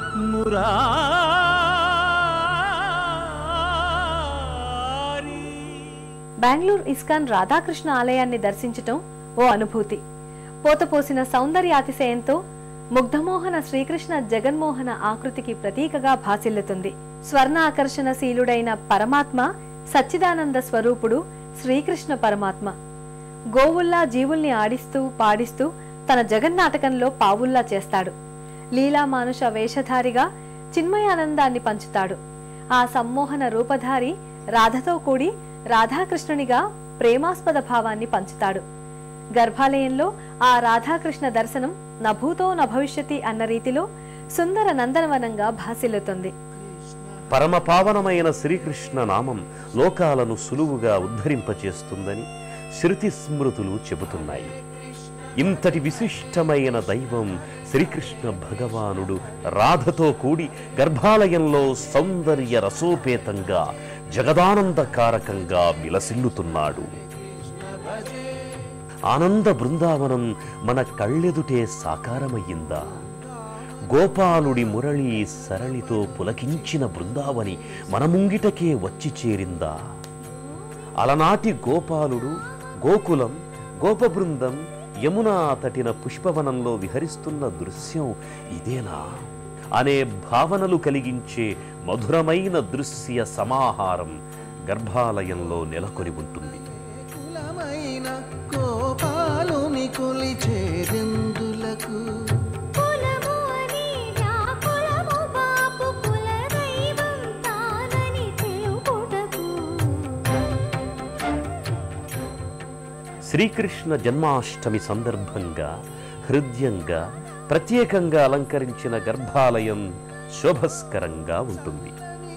Bengaluru ISKCON Radhakrishna ఆలయాన్ని దర్శించటం ఓ అనుభూతి. పోతపోసిన సౌందర్యాతిశయంతో ముగ్ధమోహన శ్రీకృష్ణ జగన్మోహన ఆకృతికి ప్రతీకగా భాసిల్లుతుంది. స్వర్ణ ఆకర్షణశీలుడైన పరమాత్మ సచ్చిదానంద స్వరూపుడు శ్రీకృష్ణ పరమాత్మ. గోవుల్లా జీవుల్ని ఆడిస్తూ పాడిస్తూ తన జగన్నాటకంలో పావుల్లా చేస్తాడు. లీలామానుష వేషధారిగా చిన్మయానందాన్ని పంచుతాడు. ఆ సమ్మోహన రూపధారి రాధతో కూడి రాధాకృష్ణునిగా ప్రేమాస్పద భావాన్ని పంచుతాడు. గర్భాలయంలో ఆ రాధాకృష్ణ దర్శనం నభూతో నభవిష్యతి అన్న రీతిలో సుందర నందనవనంగా భాసిల్లుతుంది. పరమ పావనమైన శ్రీకృష్ణ నామం లోకాలను సులువుగా ఉద్ధరింపచేస్తుందని శృతి స్మృతులు చెబుతున్నాయి. ఇంతటి విశిష్టమైన దైవం శ్రీకృష్ణ భగవానుడు రాధతో కూడి గర్భాలయంలో సౌందర్య రసోపేతంగా జగదానందకారకంగా విలసిల్లుతున్నాడు. ఆనంద బృందావనం మన కళ్ళెదుటే సాకారమయ్యిందా? గోపాలుడి మురళి సరళితో పులకించిన బృందావని మన ముంగిటకే వచ్చి చేరిందా? అలనాటి గోపాలుడు, గోకులం, గోపబృందం యమునా తటిన పుష్పవనంలో విహరిస్తున్న దృశ్యం ఇదేనా అనే భావనలు కలిగించే మధురమైన దృశ్య సమాహారం గర్భాలయంలో నెలకొని ఉంటుంది. శ్రీకృష్ణ జన్మాష్టమి సందర్భంగా హృదయంగా ప్రత్యేకంగా అలంకరించిన గర్భాలయం శోభస్కరంగా ఉంటుంది.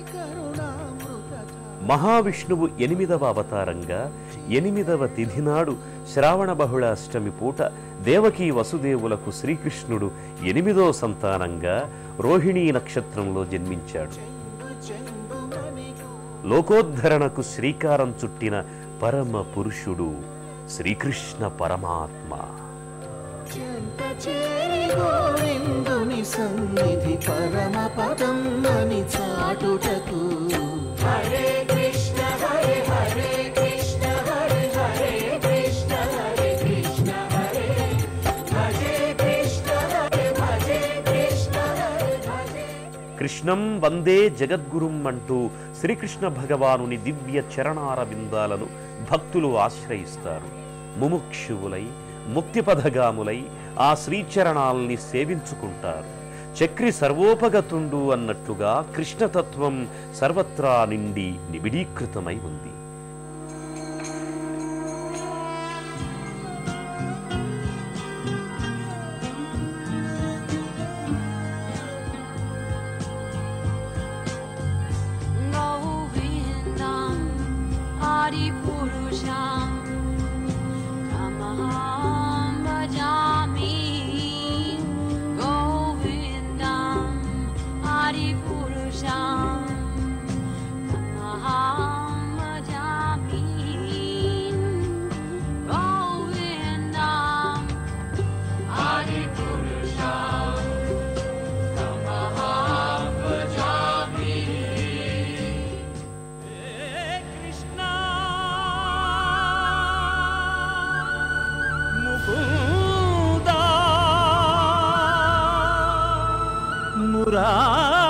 మహావిష్ణువు 8వ అవతారంగా 8వ తిథి నాడు శ్రావణ బహుళాష్టమి పూట దేవకీ వసుదేవులకు శ్రీకృష్ణుడు 8వ సంతానంగా రోహిణీ నక్షత్రంలో జన్మించాడు. లోకోద్ధరణకు శ్రీకారం చుట్టిన పరమ పురుషుడు శ్రీకృష్ణ పరమాత్మ. కృష్ణం వందే జగద్గురుం అంటూ శ్రీకృష్ణ భగవానుని దివ్య చరణార బిందాలను భక్తులు ఆశ్రయిస్తారు. ముముక్షువులై ముక్తిపథగాములై ఆ శ్రీచరణాల్ని సేవించుకుంటారు. చక్రి సర్వోపగతుండు అన్నట్లుగా కృష్ణతత్వం సర్వత్రా నిండి నిబిడీకృతమై ఉంది. మురా